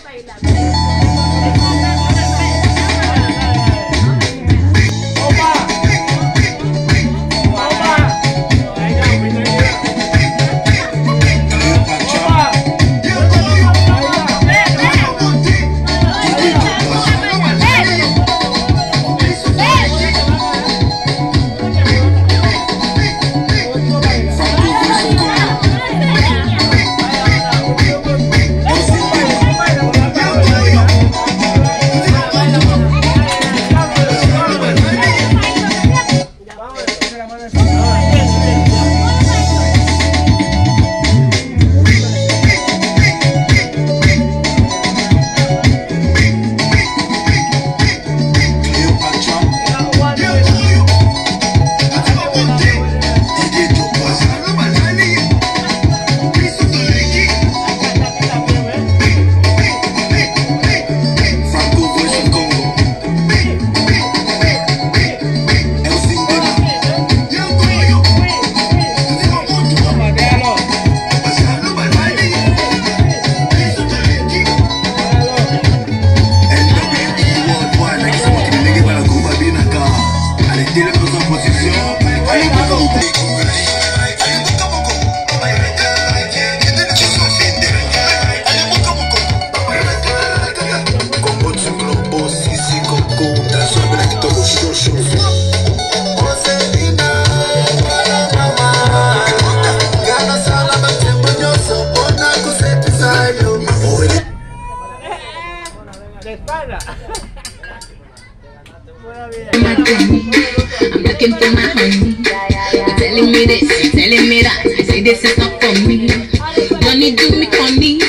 I'm looking for my honey. You're telling me this, you're telling me that. I say this is not for me. Johnny do me honey.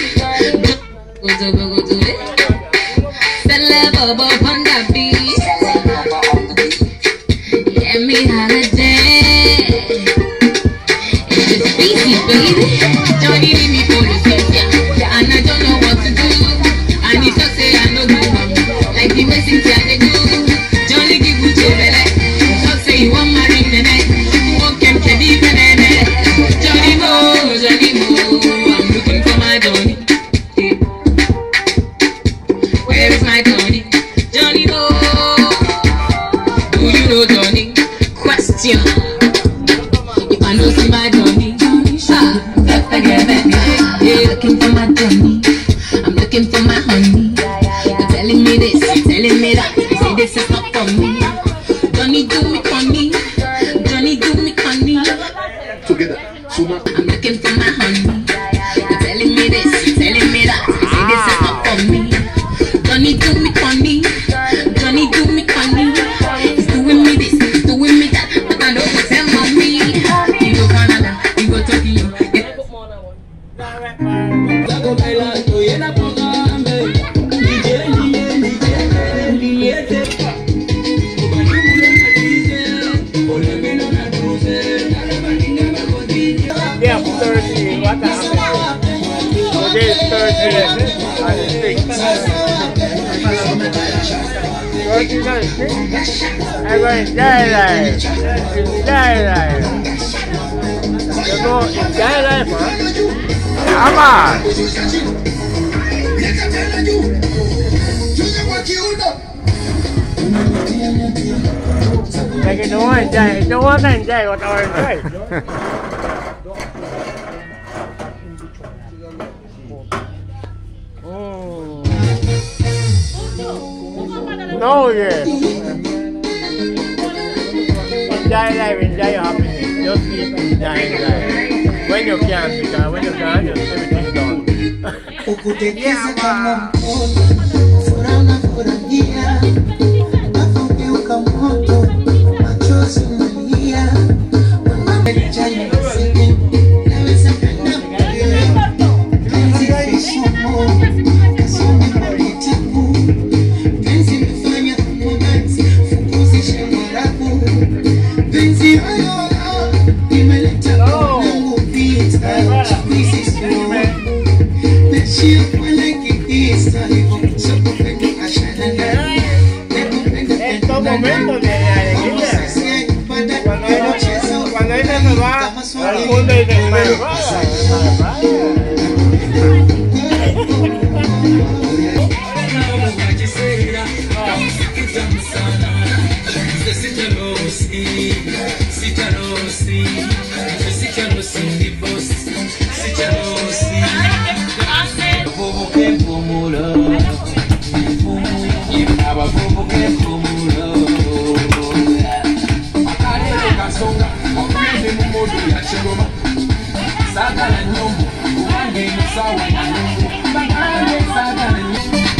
Go to it. Celebrate on the beat. Get me holiday. It's just easy, baby. Johnny leave me for the yeah. And I don't know what to do. And he just say I know good. Like the way Cynthia they do. Johnny give me to belly. Just say you want my ring the night. You won't come to be the night. Johnny Mo. I'm looking for my Johnny. Where is my Johnny? Johnny Mo. Do you know Johnny? Question. If I know see my Johnny. Yeah, looking for my Johnny. I'm looking for my honey. You're telling me this, you're telling me that. You say this is not for me. Johnny do me honey. Johnny do me honey. Together. I'm looking for my honey. You're telling me this, you're telling me that. You say this is not for me. Johnny do me honey. Johnny do me honey. He's doing me this, he's doing me that. But I don't tell mommy. You go Canada, you go Tokyo. Yeah, 30. What happened? Today is Thursday, and it's 6. 36. Everyone die life. Die life. You go in die life, huh? Come on. Like you don't want to die. You don't want to die what I enjoy. No, yeah. Enjoy life, enjoy your happiness. Just keep enjoying life. When you can, because when you can't, just everything done. Yeah, man.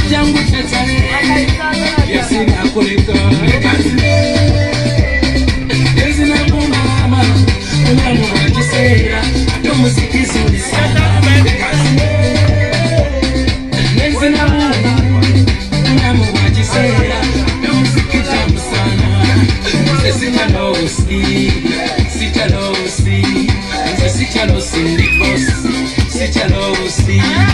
jangu chatale yasina kuleka yasina kumama unamu wajisera ndo muziki zuri sana yasina unamu wajisera ndo muziki tamu sana sitalosi ndikos sitalosi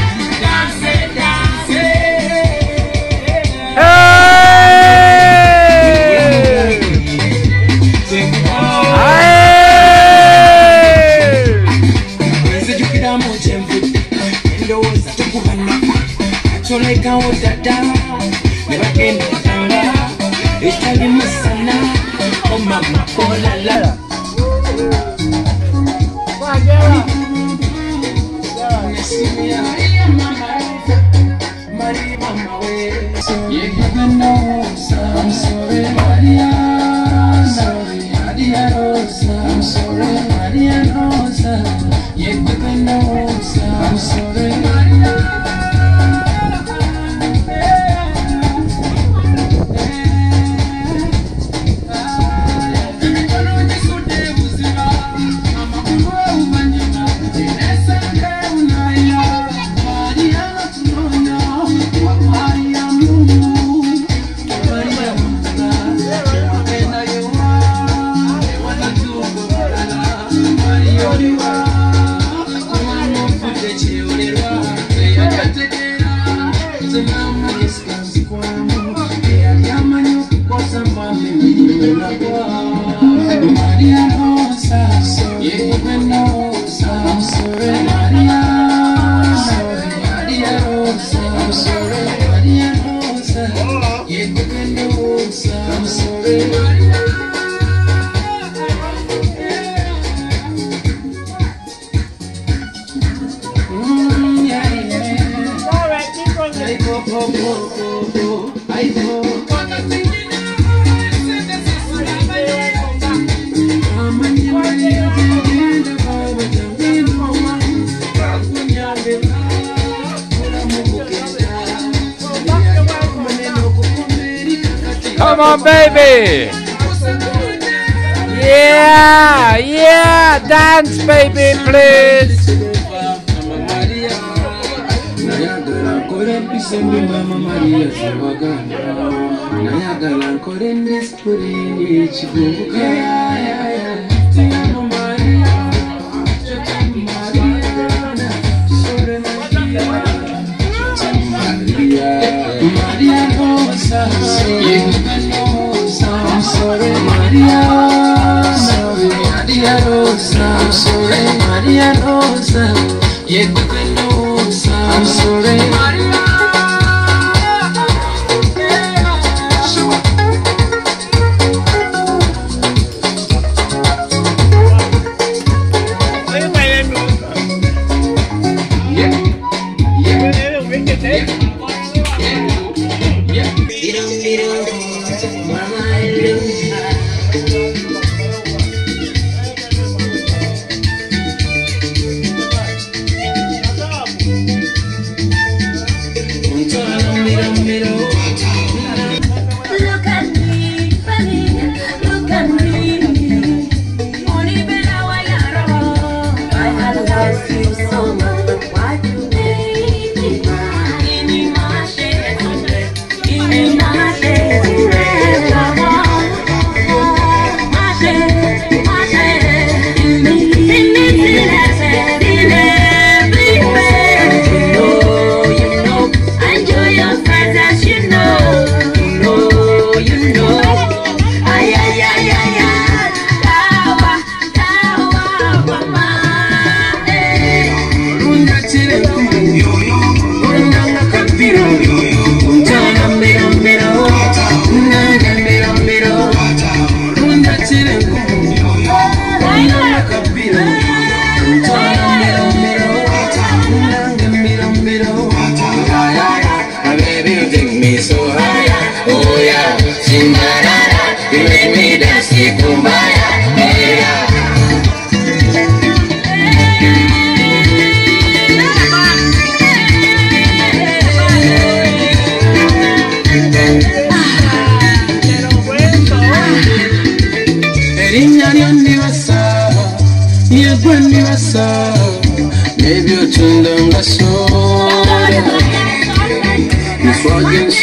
Toleka odada nebagenda tanga etali musana oh mama oh la la I'm sorry Maria sorry Maria Rosa I'm sorry Maria Rosa I'm sorry Maria Come on, baby! Yeah, yeah, dance, baby, please! Maria Rosa, I'm sorry, Maria. Sorry, Maria Rosa. I'm sorry, Maria Rosa. I'm sorry, Maria.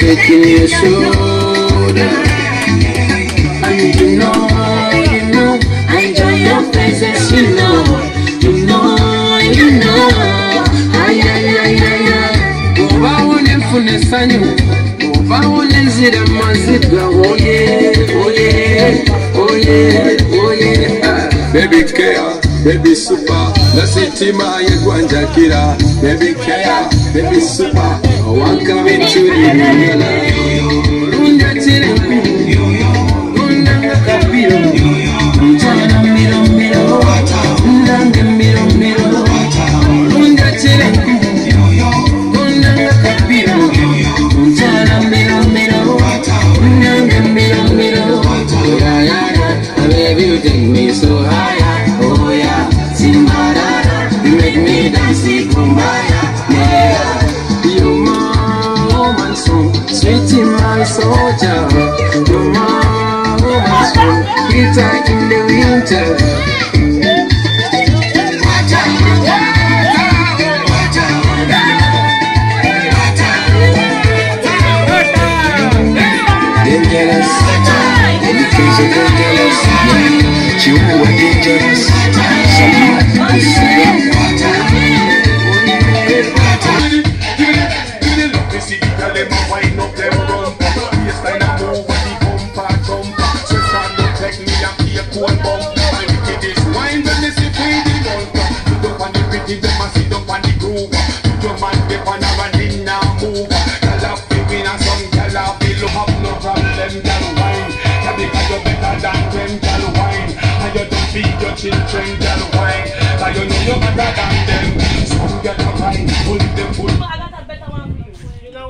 shaking your shoulder. And you know, I enjoy your presence, you know. Ay, ay, ay, ay, ay. Oba wole fune sanyu, oba wole nzira mazidwa, oh yeah, oh yeah, oh yeah, oh yeah. Baby care, baby super, na sitima yegwanja kira. Baby care, baby super, wanka vichuri nila. Runda tire runda kapiro, runda miro miro, runda miro miro, runda tire runda kapiro, runda miro miro, runda miro miro. Yeah yeah yeah, baby you take me so high, oh yeah, Simbarara, you make me dance kumbaya, yeah. You're my woman song, sweetie my soldier. You're my woman song, guitar in the winter. Dangerous, education dangerous, yeah. You are dangerous, so you children girl wine, cause you know you're better than them. Some girl a wine, pull them full. I got a better one for you. You know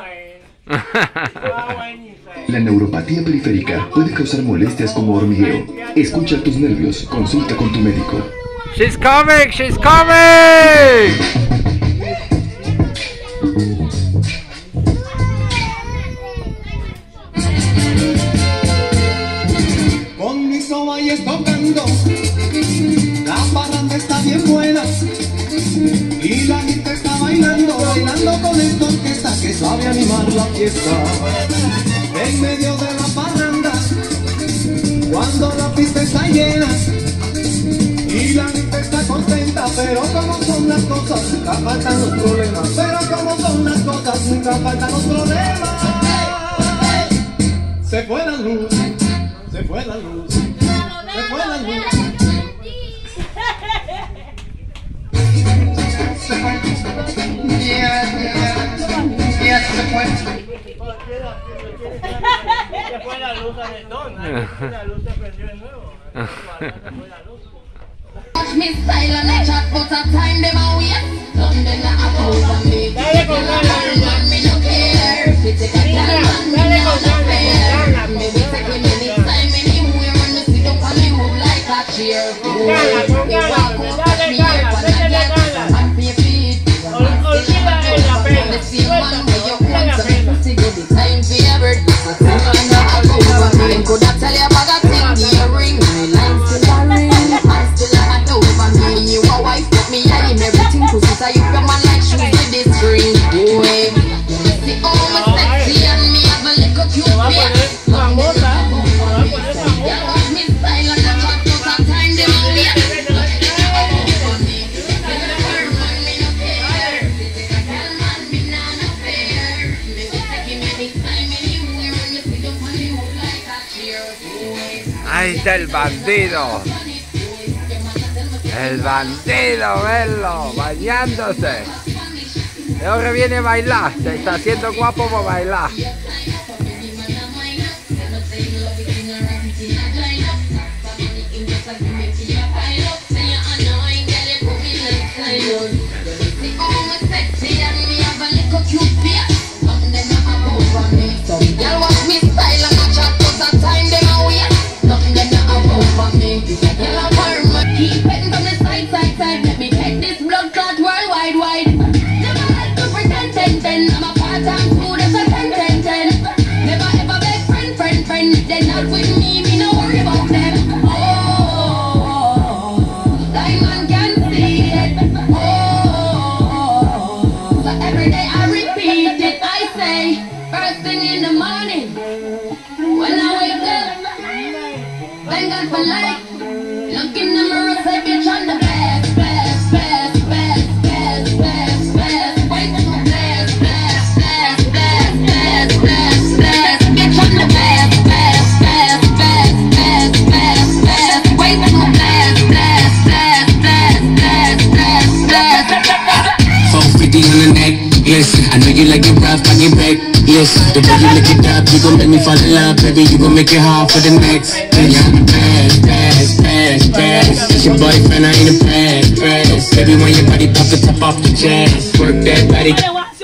wine. La neuropatía periférica puede causar molestias como hormigueo. Escucha tus nervios, consulta con tu médico. She's coming! She's coming! Con mis ovalles tocando, la parranda está bien buena y la gente está bailando, bailando con esta orquesta que sabe animar la fiesta. En medio de la parranda, cuando la pista está llena y la gente está contenta, pero como son las cosas, nunca faltan los problemas. Pero como son las cosas, nunca faltan los problemas. Se fue la luz, se fue la luz, se fue la luz. Se fue, se fue. Se fue la luz a Netón, la luz se prendió de nuevo. Se fue la luz. Watch me style and I chat, but a time them a waste. London a over me. Dale con ganas, me no care. We take a time and me no fair. Me we take a minute time anywhere when we sit up on the hood like a chair. We walk up me here for the girl and pay feet. Olvida la pena. The same one where you come to me to get the time for your birthday. But some man a over me. Could I tell you about that thing? Earring, my line still a ring. Still a hat over me, you a wife, put me in everything. Cause it's a you from my like shoes with this string. Boy, see all my sexy and me have a little cute face. Long me style and the hot cause I time them all me. Ahí está el bandido. El bandido, verlo, bañándose. Y ahora viene a bailar, se está haciendo guapo para bailar. Keep petting from the side, side, side. Let me take this blood clot worldwide, wide. Never like to pretend, ten. I'm a part-time fool, that's a 10. Never ever beg friend. They're not with me no worry about them. Oh, Diamond can see it. Oh, so every day I repeat it. I say, first I know you like it rough, I get back. Yes, the way you lick it up, you gon' make me fall in love, baby. You gon' make it hard for the next. Yeah, pass. It's your boyfriend, I ain't a pass. Baby, when your body pop the top off the chest, work that body.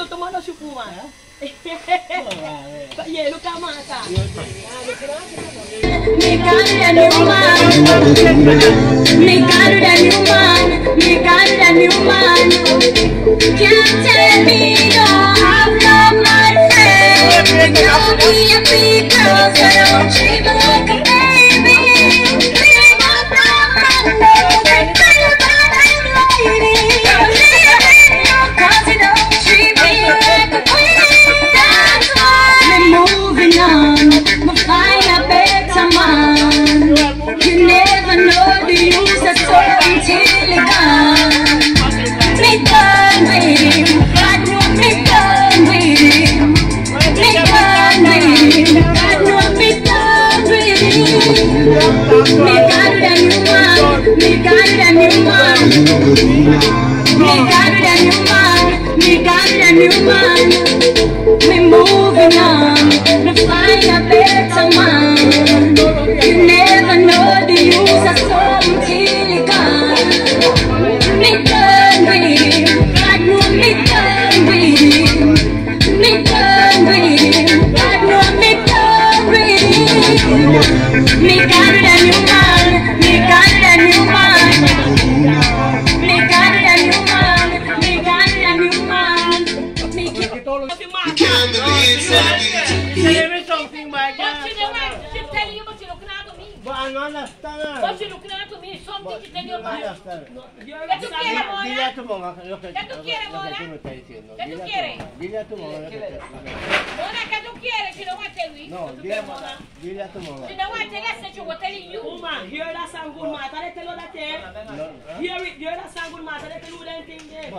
Me got a new man. Me got a new man. Me got a new man. Can't tell me no, I'm not my friend. Don't be a big girl, so don't treat me like a baby. Me got a man, no, they feel bad and lady. Leave me no, 'cause you don't treat me like a queen. That's why I'm moving on. Me find a better man. You never know the use of soul until it's gone. Me done with him. God know me done with him. Me done with him. God know me done with him. Me got a new man. Me got a new man. Me got a new man. Me got a new man. We moving on. Me find a better man. You never know the use of soul until it's gone. Me done with him. God know me done with him. Me done with him. God know me done with him. Me got a new man. Me got a new man. Me got a new man. Me got a new man. Me can't believe Say something, my God. She's telling you, but you're looking at me. But I don't understand. But you're looking at me. Something to tell you about. ¿Qué tú quieres, mona? Dile a tu mamá lo que ¿Qué tú quieres, mona? tú me estás diciendo. ¿Qué tú quieres? Dile a tu mamá lo que Mona, ¿qué tú quieres? You know what I tell you? No, dile a tu mamá. You know what I tell you? I said you were telling you. Woman, hear that song good matter, they tell you that there. Hear that song good matter, they tell you that thing there.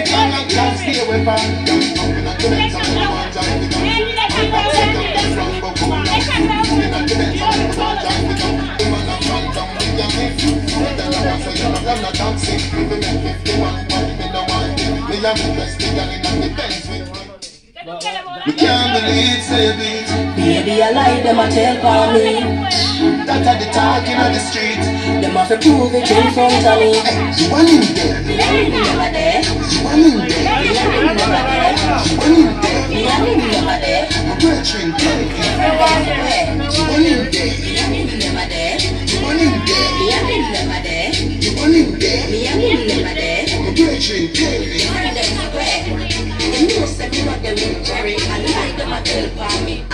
You can't believe, say beat. Baby, I lie, them a tell for me. That are the talking on the street. Them have to prove it in front of me. You want in there? Me and him never there. You want in there? Me and him never there. You want in there? Me and him never there. We're drinking. You want in there? You want in there? Me and him never there. You want in there? Me and him never there. You want in there? Me and him never there. We're drinking. You see them square. You know say me what them in Jerry and like them a tell for me.